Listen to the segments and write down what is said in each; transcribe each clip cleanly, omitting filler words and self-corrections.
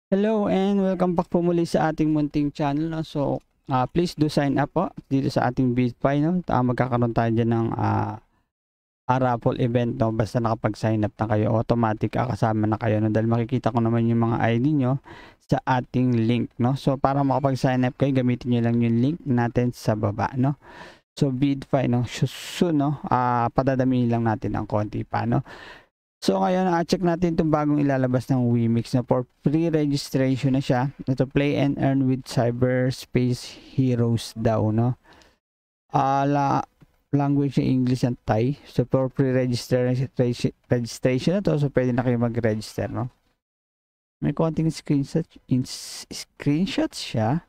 Hello and welcome back po muli sa ating munting channel, no? So, please do sign up po dito sa ating BYDFI, no? Magkakaroon tayo dyan ng raffle event, no? Basta nakapag-sign up na kayo, automatic kasama na kayo, no? Dahil makikita ko naman yung mga ID nyo sa ating link, no? So, para makapag-sign up kayo, gamitin nyo lang yung link natin sa baba, no? So, BYDFI, no? Soon, no? Padadamihin lang natin ang konti pa, no? So ngayon, check natin itong bagong ilalabas ng Wimix na for free registration na siya. Ito, play and earn with cyberspace heroes daw, no? Language na English and Thai. So for free registration na to, so pwede na kayo mag-register, no? May konting screenshots siya.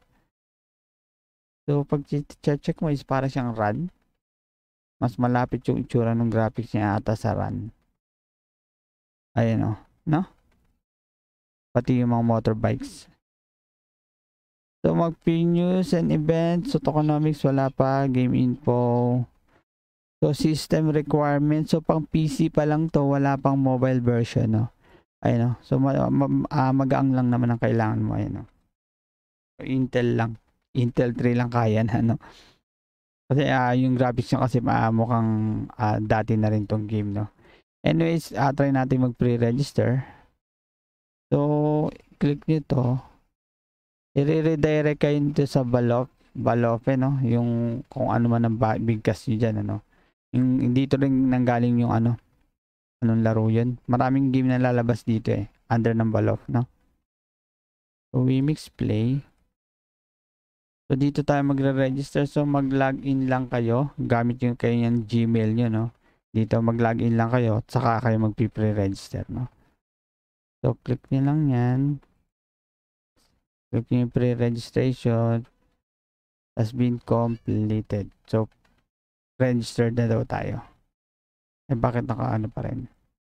So pag check mo is para siyang run. Mas malapit yung itsura ng graphics niya ata sa run. Ayan o, no? Pati yung mga motorbikes. So, mag-news and events. So, tokenomics, wala pa. Game info. So, system requirements. So, pang PC pa lang to. Wala pang mobile version, no? Ayan o. So, magaang lang naman ang kailangan mo. Ayan o. So, Intel lang. Intel 3 lang kaya na, no? Kasi yung graphics niya kasi mukhang dati na rin tong game, no? Anyways, try natin mag-pre-register. So, click nyo to. I-redirect kayo dito sa Balofe, no? Yung kung ano man ang bigkas nyo dyan, ano? Yung dito rin nanggaling yung anong laro yun. Maraming game na lalabas dito under ng Balof, no? So, Wimix Play. So, dito tayo magre-register. So, mag-login lang kayo. Gamit yung kayo yung Gmail nyo, no? Dito mag-login lang kayo at saka kayo mag-pre-register, no? So, click nyo lang yan. Click nyo yung pre-registration has been completed. So, registered na daw tayo. Bakit naka-ano pa rin?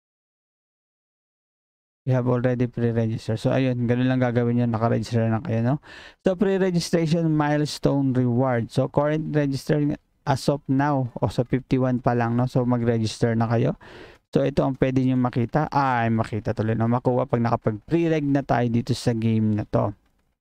You have already pre-registered. So, ayun, ganun lang gagawin nyo. Naka-register na kayo, no? So, pre-registration milestone reward. So, current registering as of now, o sa 51 pa lang, no? So, mag-register na kayo. So, ito ang pwede nyo makita. Makita tuloy na makuha pag nakapag-pre-reg na tayo dito sa game na to.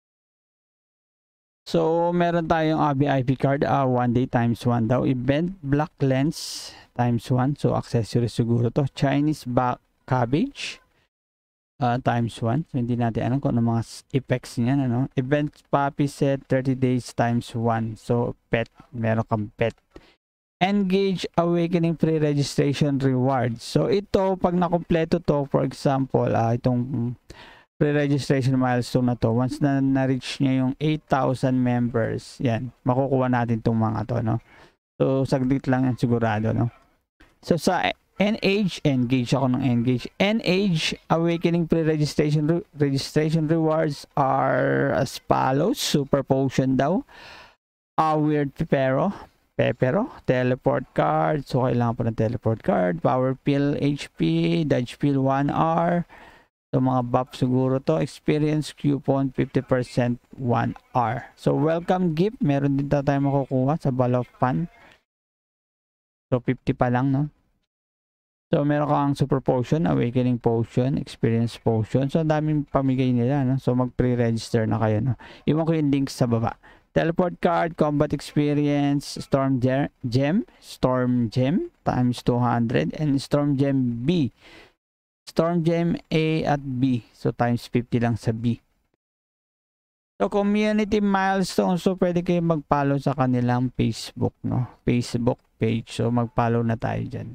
So, meron tayong VIP card. 1 day times 1 daw. Event black lens times 1. So, accessory siguro to. Chinese cabbage times 1. So, hindi natin alam kung ano mga effects niyan, ano. Event puppy set 30 days times 1. So, pet. Meron kang pet. Engage awakening pre-registration reward. So, ito, pag nakompleto to, for example, itong pre-registration milestone na to, once na na-reach niya yung 8,000 members, yan, makukuha natin itong mga to, no? So, saglit lang yan sigurado, no? So, sa engage ako ng engage awakening pre-registration rewards are as follows. Super potion daw, weird pepero, teleport card, so kailangan pa ng teleport card, power pill HP, dodge pill 1R, so mga buff siguro to, experience coupon 50% 1R. So welcome gift, meron din tayo makukuha sa Ball of Fun. So 50 pa lang, no? So, meron kang super potion, awakening potion, experience potion. So, ang daming pamigay nila, no? So, mag-pre-register na kayo, no? Iwan ko yung links sa baba. Teleport card, combat experience, storm gem times 200, and storm gem B. Storm gem A at B. So, times 50 lang sa B. So, community milestone. So, pwede kayo mag-follow sa kanilang Facebook, no? Facebook page. So, mag-follow na tayo dyan.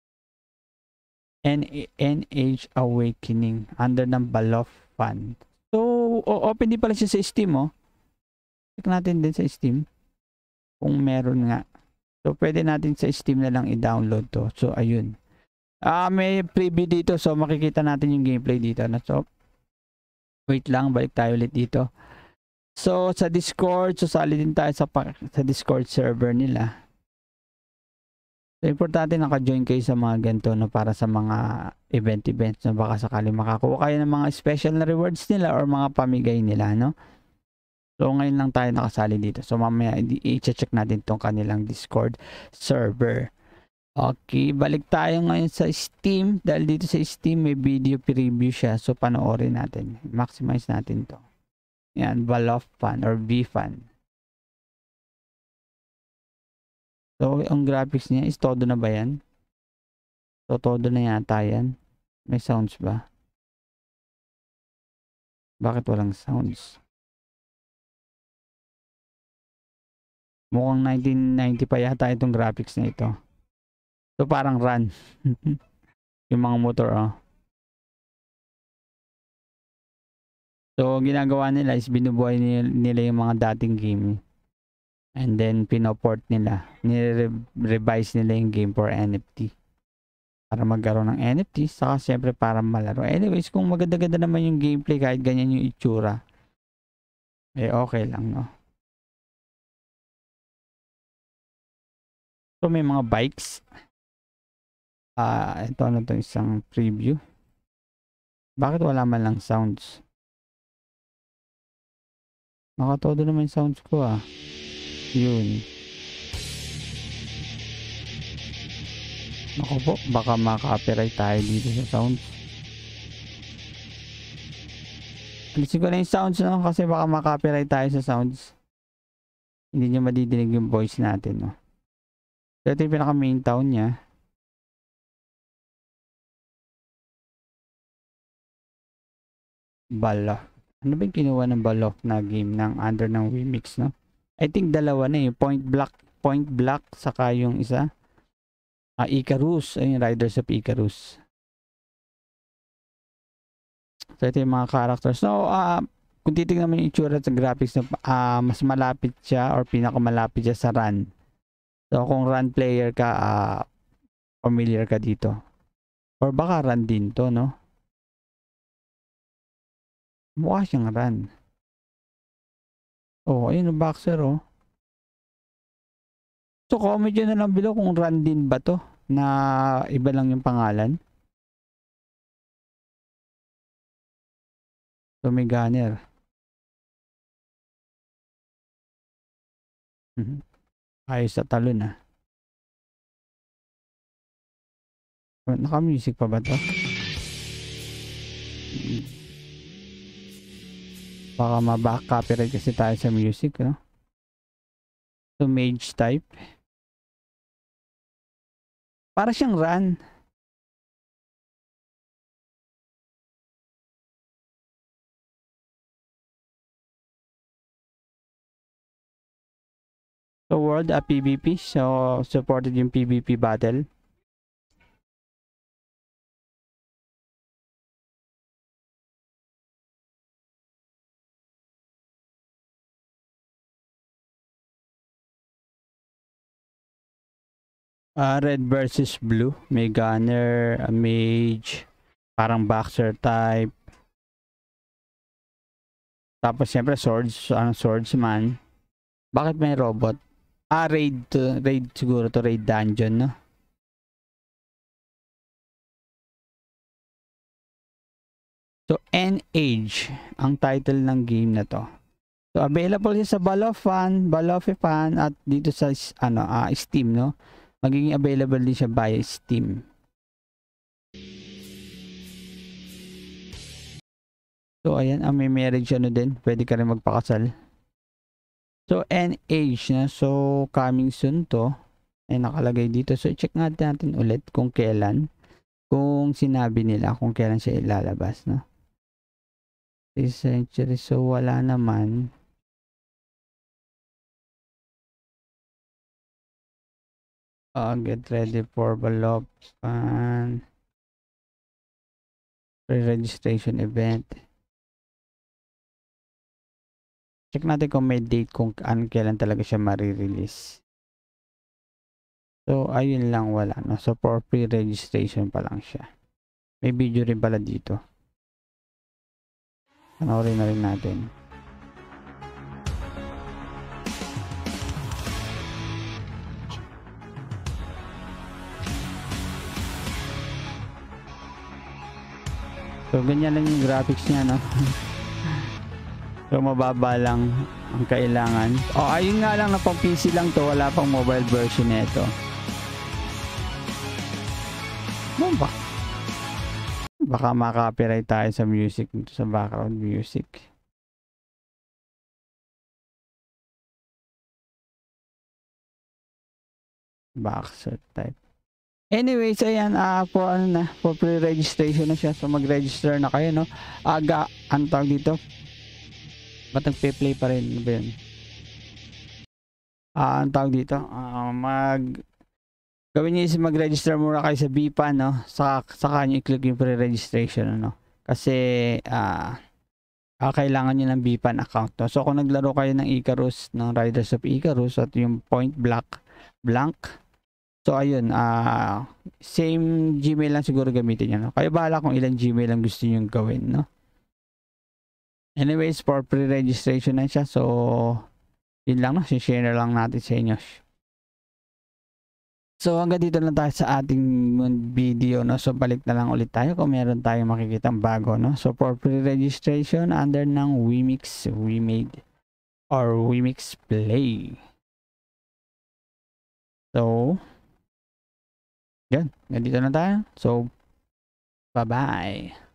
NH Awakening under ng Balof Fund. So, open din pala siya sa Steam, oh. Check natin din sa Steam kung meron nga. So, pwede natin sa Steam na lang i-download to. So, ayun. May preview dito. So, makikita natin yung gameplay dito. So, wait lang. Balik tayo ulit dito. So, sa Discord, sasali din tayo sa Discord server nila. So, importante naka-join kayo sa mga ganito, no, para sa mga events na baka sakali makakuha kayo ng mga special na rewards nila or mga pamigay nila, no? So, ngayon lang tayo nakasali dito. So, mamaya i-check natin tong kanilang Discord server. Okay, balik tayo ngayon sa Steam. Dahil dito sa Steam may video preview siya. So panoorin natin. Maximize natin to. Yan, Ball of Fun or B-Fun. So ang graphics niya is todo na ba yan? So todo na yata yan. May sounds ba? Bakit walang sounds? Mukhang 1990 pa yata itong graphics na ito. So parang run. Yung mga motor, oh. So ginagawa nila is binubuhay nila yung mga dating game. And then pinoport nila. Nire-revise nila yung game for NFT. Para magkaroon ng NFT. Saka siyempre para malaro. Anyways, kung maganda-ganda naman yung gameplay kahit ganyan yung itsura. Eh okay lang, no? So may mga bikes. Ito ano to, isang preview. Bakit wala man lang sounds? Nakatodo naman yung sounds ko, ah. Yun. Ako po, baka maka-copyright tayo dito sa sounds. Alisin ko na yung sounds, no? Kasi baka maka-copyright tayo sa sounds. Hindi nyo madidinig yung voice natin, no? So ito yung pinaka main town niya. Ball of. Ano ba yung kinuha ng Ball of na game ng under ng Wimix, no? I think dalawa na yung Point Black saka yung isa. Icarus, ay yung Riders of Icarus. So ito yung mga characters. So kung titignan mo yung itsura sa graphics, mas malapit siya or pinakamalapit siya sa run. So kung run player ka, familiar ka dito. Or baka run din to, no? Mukha siyang run. Oh, ayun yung boxer, oh. So comment nyo na lang below kung run din ba to, na iba lang yung pangalan. So may gunner. Ayos sa talon, ah. Naka-music pa ba to? Baka ma-back copyright kasi tayo sa music, no? So mage type. Para siyang run. So world, PvP. So supported yung PvP battle. Red versus blue. May gunner, a mage, parang boxer type. Tapos siyempre swordsman. Bakit may robot? Raid siguro to, raid dungeon, no? So N-Age ang title ng game na to. So available siya sa Ball of Fun at dito sa Steam, no? Magiging available din siya via Steam. So ayan, may marriage ano din, pwede ka rin magpakasal. So N-Age na, so coming soon to, ay nakalagay dito. So check natin ulit kung kailan, kung sinabi nila kung kailan siya ilalabas, no? This century, so wala naman. Get ready for Ball of Fun pre-registration event. Check natin kung may date, kung kailan talaga siya ma-release. So ayun lang, wala, no? So for pre-registration pa lang siya. May video rin pala dito. Panoorin na rin natin. So ganyan lang yung graphics niya, no? So mababa lang ang kailangan. Ayun nga lang, na pang PC lang to, wala pang mobile version nito. Baka ma-copyright tayo sa music dito, sa background music. Backsert type. Anyways, ayan, for ano na, for pre-registration na siya. So mag-register na kayo, no? Ang tawag dito. Ba't nagpe-play pa rin? Ano ba yun? Ang tawag dito, gawin niyo is mag-register muna kayo sa BPA, no? Saka nyo i-click yung pre-registration, ano? Kasi, kailangan nyo ng BPAN account, no? So kung naglaro kayo ng Icarus, ng Riders of Icarus, at yung Point Blank, so ayun, same Gmail lang siguro gamitin nyo, no? Kayo bahala kung ilang Gmail lang gusto nyo gawin, no? Anyways, for pre-registration na siya, so yun lang, no? Share na lang natin sa inyo. So hanggang dito lang tayo sa ating video, no? So balik na lang ulit tayo kung meron tayong makikitang bago, no? So for pre-registration, under ng Wimix, Remade, or Wimix Play. So yan, hanggang dito lang tayo. So bye-bye.